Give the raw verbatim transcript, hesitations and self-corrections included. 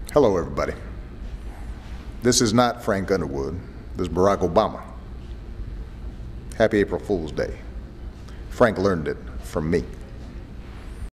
Hello, everybody. This is not Frank Underwood. This is Barack Obama. Happy April Fool's Day. Frank learned it from me.